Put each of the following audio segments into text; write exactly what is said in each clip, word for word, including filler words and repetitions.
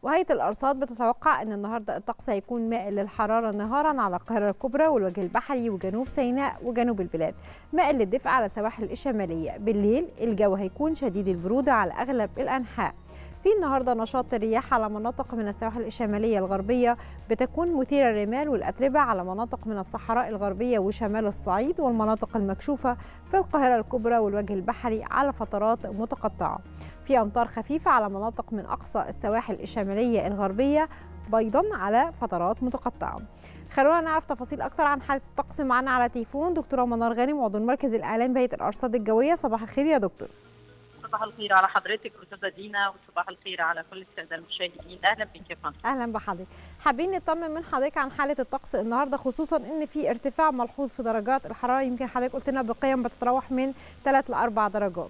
وهيئة الأرصاد بتتوقع أن النهاردة الطقس هيكون مائل للحرارة نهارا على القاهرة الكبرى والوجه البحري وجنوب سيناء وجنوب البلاد، مائل للدفء على السواحل الشمالية. بالليل الجو هيكون شديد البرودة على أغلب الأنحاء. في النهارده نشاط الرياح على مناطق من السواحل الشماليه الغربيه، بتكون مثيره الرمال والاتربه على مناطق من الصحراء الغربيه وشمال الصعيد والمناطق المكشوفه في القاهره الكبرى والوجه البحري على فترات متقطعه. في امطار خفيفه على مناطق من اقصى السواحل الشماليه الغربيه ايضا على فترات متقطعه. خلونا نعرف تفاصيل اكتر عن حاله الطقس. معنا على تليفون دكتوره منار غانم عضو المركز الاعلامي بهيئه الارصاد الجويه. صباح الخير يا دكتور. صباح الخير على حضرتك استاذه دينا، وصباح الخير على كل الساده المشاهدين. اهلا بك يا فندم. اهلا بحضرتك. حابين نطمن من حضرتك عن حاله الطقس النهارده، خصوصا ان في ارتفاع ملحوظ في درجات الحراره، يمكن حضرتك قلت لنا بقيم بتتراوح من ثلاث لأربع درجات.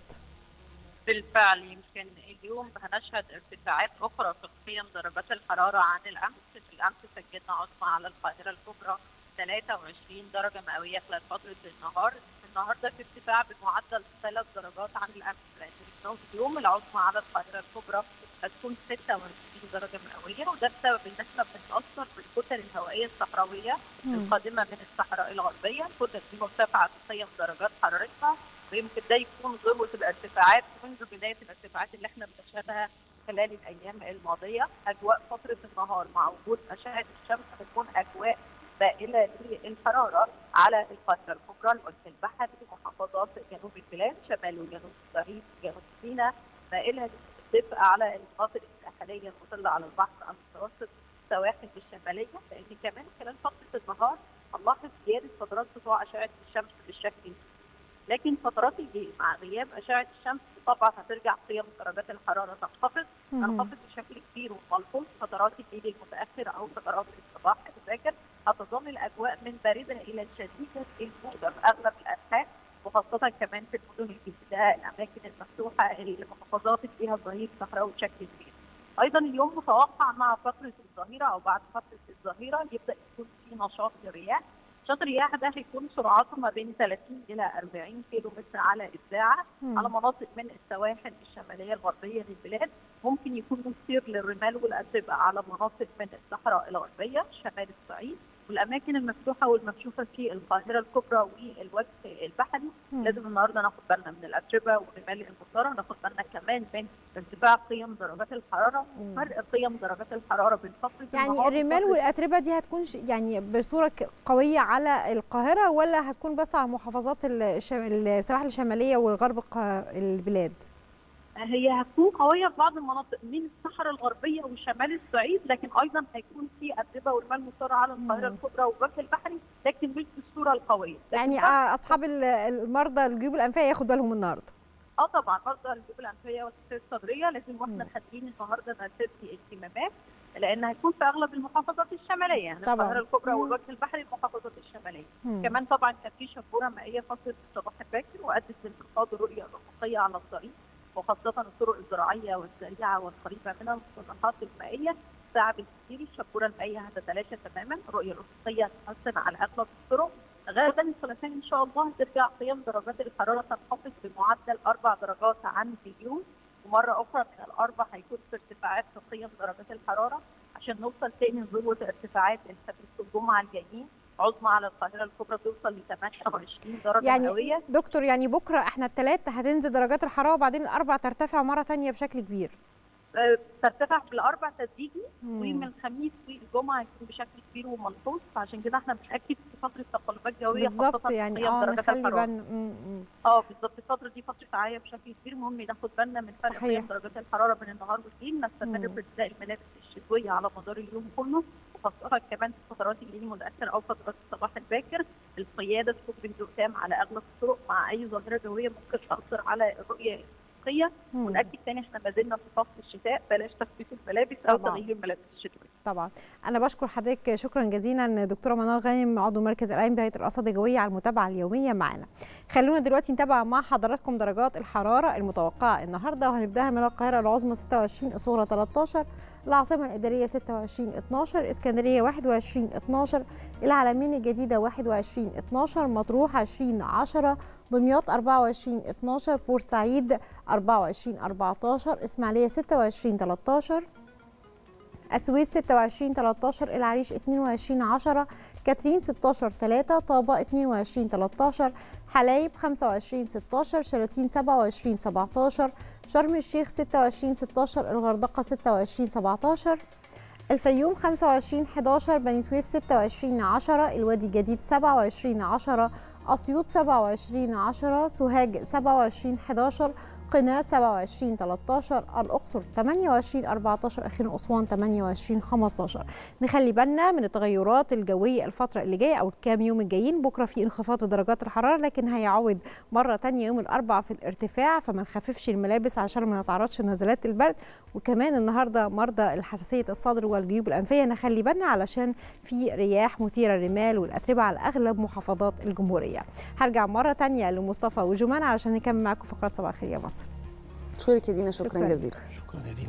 بالفعل يمكن اليوم هنشهد ارتفاعات اخرى في قيم درجات الحراره عن الامس. في الامس سجلنا عظمى على القاهره الكبرى ثلاثة وعشرين درجه مئويه خلال فتره النهار. النهارده في ارتفاع بمعدل ثلاث درجات عن الامس، لان اليوم العظمى على القاهره الكبرى هتكون ستة وعشرين درجه مئويه، وده بسبب ان احنا بنتاثر بالكتل الهوائيه الصحراويه القادمه من الصحراء الغربيه. الكتل دي مرتفعه بقيم درجات حرارتها، ويمكن ده يكون ذروه الارتفاعات منذ بدايه الارتفاعات اللي احنا بنشهدها خلال الايام الماضيه. اجواء فتره النهار مع وجود اشعه الشمس هتكون اجواء مائله للحراره على القاهره الكبرى، الوجه البحري، محافظات جنوب البلاد، شمال وجنوب الصعيد، جنوب سيناء، مائله للدفء على المناطق الساحليه المطله على البحر المتوسط، السواحل الشماليه، لان كمان خلال فتره النهار هنلاحظ زياده فترات سطوع اشعه الشمس بالشكل. لكن فترات الليل مع غياب اشعه الشمس طبعا هترجع قيم درجات الحراره تنخفض، تنخفض بشكل كبير وملحوظ. فترات الليل المتاخر او فترات الصباح الباكر هتظل الاجواء من بارده الى شديده البروده في اغلب الانحاء، وخاصه كمان في المدن الجديده، الاماكن المفتوحه، المحافظات اللي فيها الظهير الصحراوي بشكل كبير. ايضا اليوم متوقع مع فتره الظهيره او بعد فتره الظهيره يبدا يكون في نشاط للرياح. نشاط الرياح ده هيكون سرعته ما بين ثلاثين الى أربعين كيلو متر على الساعه على مناطق من السواحل الشماليه الغربيه للبلاد. ممكن يكون مثير للرمال والاتربه على مناطق من الصحراء الغربيه، شمال الصعيد، والاماكن المفتوحه والمكشوفه في القاهره الكبرى والوجه البحري. لازم النهارده ناخد بالنا من الاتربه والرمال المثاره، ناخد بالنا كمان من ارتفاع قيم درجات الحراره وفرق قيم درجات الحراره بين فتره يعني النهار. الرمال والاتربه دي هتكون يعني بصوره قويه على القاهره، ولا هتكون بس على محافظات السواحل الشماليه وغرب البلاد؟ هي هتكون قويه في بعض المناطق من الصحراء الغربيه وشمال الصعيد، لكن ايضا هيكون في اتربه ورمال مثاره على القاهره الكبرى والوجه البحري، لكن مش بالصوره القويه. يعني اصحاب المرضى الجيوب الانفيه ياخد بالهم النهارده. اه طبعا مرضى الجيوب الانفيه والسكتة الصدريه لازم واحنا خارجين النهارده نرتدي اهتمامات، لان هيكون في اغلب المحافظات الشماليه، يعني القاهره الكبرى والوجه البحري المحافظات الشماليه. مم. كمان طبعا كان في شبوره مائيه فتره الصباح الباكر وادت لانخفاض الرؤيه الافقيه على الطريق، وخاصة الطرق الزراعية والسريعة والقريبة من المسطحات المائية. ساعة بالكثير الشبورة المائية هتتلاشى تماما، الرؤية الأفقية هتحسن على أغلب الطرق. غدا الثلاثاء إن شاء الله ترجع قيم درجات الحرارة تنخفض بمعدل أربع درجات عن اليوم، ومرة أخرى من الأربع هيكون في ارتفاعات في قيم درجات الحرارة عشان نوصل تاني لذروة ارتفاعات الخميس والجمعة الجايين. عظمى على القاهره الكبرى توصل ل ثمانية وعشرين درجه يعني مئويه. دكتور يعني بكره احنا الثلاث هتنزل درجات الحراره وبعدين الاربع ترتفع مره ثانيه بشكل كبير. أه ترتفع بالاربع تدريجي، ومن الخميس والجمعه هيكون بشكل كبير وملحوظ، فعشان كده احنا بنأكد في فتره تقلبات جويه بالظبط، يعني اه نخلي بالنا. اه بالظبط الفتره دي فتره عايه بشكل كبير، مهم ناخد بالنا من فرق قيم درجات الحراره بين النهار والليل، نستمر في ارتداء الملابس الشتويه على مدار اليوم كله، وخاصة كمان في فترات الليل المتأخر أو فترات الصباح الباكر. القيادة تكون بهدوء تام على أغلب الطرق مع أي ظاهرة جوية ممكن تأثر على الرؤية الأفقية. ونأكد تاني احنا ما زلنا في فصل الشتاء، بلاش تخفيف الملابس أو تغيير الملابس الشتوية. طبعا. أنا بشكر حضرتك شكرا جزيلا دكتورة منار غانم عضو مركز الإعلام بهيئة الأرصاد الجوية على المتابعة اليومية معنا. خلونا دلوقتي نتابع مع حضراتكم درجات الحرارة المتوقعة النهارده، وهنبداها من القاهرة العظمى ستة وعشرين، الصغرى ثلاثة عشر، العاصمة الإدارية ستة وعشرين اثناشر، اسكندرية واحد وعشرين اثناشر، العلمين الجديدة واحد وعشرين اثناشر، مطروح عشرين عشرة، دمياط أربعة وعشرين اثناشر، بورسعيد أربعة وعشرين أربعة عشر، إسماعيلية ستة وعشرين ثلاثة عشر، السويس ستة وعشرين تلتاشر، العريش اتنين وعشرين عشرة، كاترين ستاشر تلاتة، طابة اتنين وعشرين تلتاشر، حلايب خمسة وعشرين ستاشر، شلاتين سبعة وعشرين سبعتاشر، شرم الشيخ ستة وعشرين ستاشر، الغردقة ستة وعشرين سبعتاشر، الفيوم خمسة وعشرين حداشر، بني سويف ستة وعشرين عشرة، الوادي الجديد سبعة وعشرين عشرة، أسيوط سبعة وعشرين عشرة، سوهاج سبعة وعشرين حداشر، قنا سبعة وعشرين تلتاشر، الأقصر ثمانية وعشرين أربعتاشر، أخيرا أسوان ثمانية وعشرين خمستاشر. نخلي بالنا من التغيرات الجوية الفترة اللي جاية أو الكام يوم الجايين. بكرة في انخفاض في درجات الحرارة، لكن هيعود مرة تانية يوم الأربعاء في الارتفاع، فما نخففش الملابس عشان ما نتعرضش لنزلات البرد. وكمان النهارده مرضى الحساسية الصدر والجيوب الأنفية نخلي بالنا علشان في رياح مثيرة الرمال والأتربة على أغلب محافظات الجمهورية. هرجع مرة تانية لمصطفى وجمان علشان نكمل معاكم فقرات صباح الخير يا مصر. شكرا يا دينا، شكرا, شكرا جزيلا. شكرا يا دينا.